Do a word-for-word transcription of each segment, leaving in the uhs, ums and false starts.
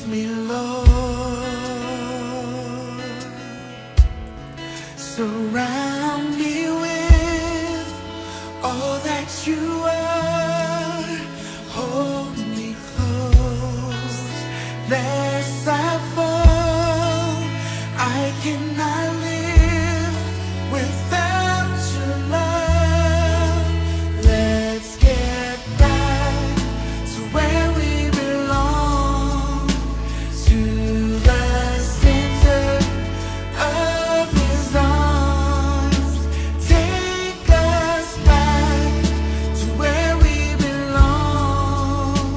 me, Lord. Surround me with all that you are. Hold me close, lest I fall. I cannot live without your love. Let's get back to where we belong, to the center of his arms. Take us back to where we belong,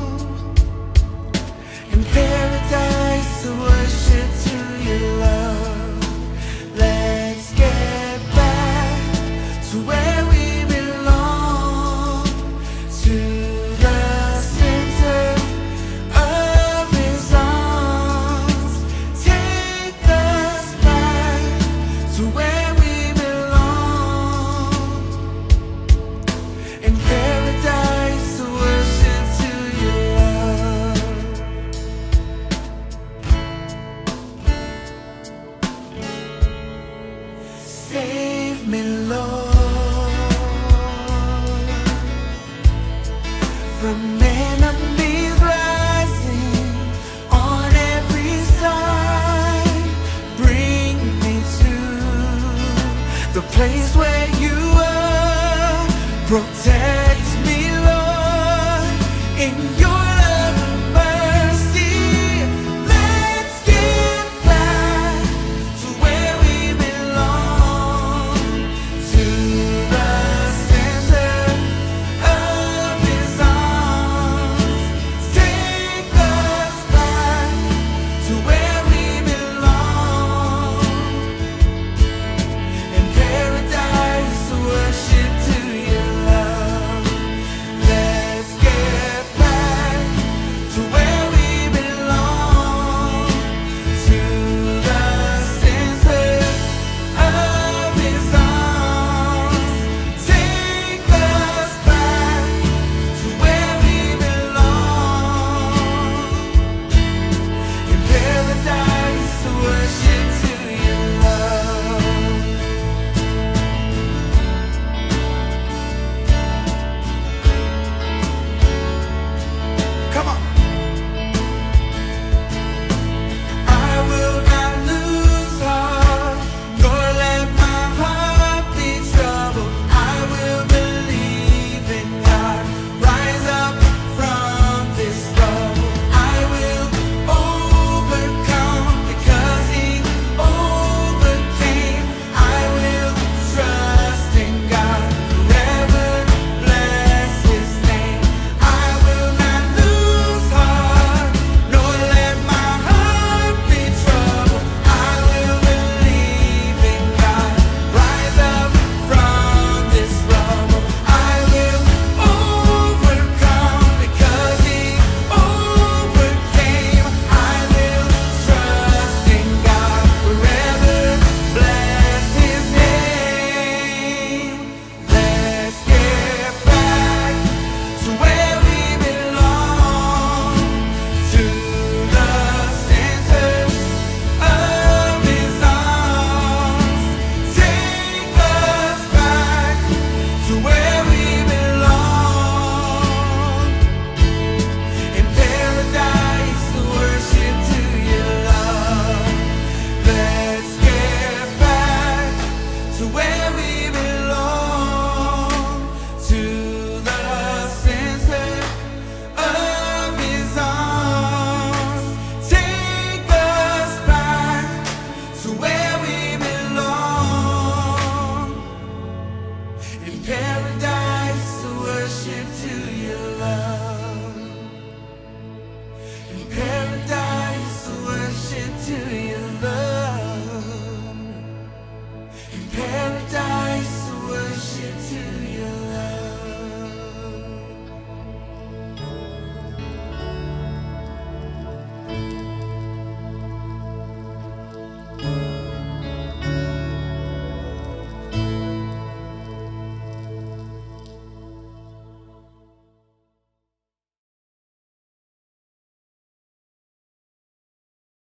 in paradise to worship to your love. Let's get back to where we belong, to the center of his arms. Take us back to where we belong, in paradise to worship to your love. Save me, Lord, from enemies rising on every side. Bring me to the place where you are. Protect me, Lord, in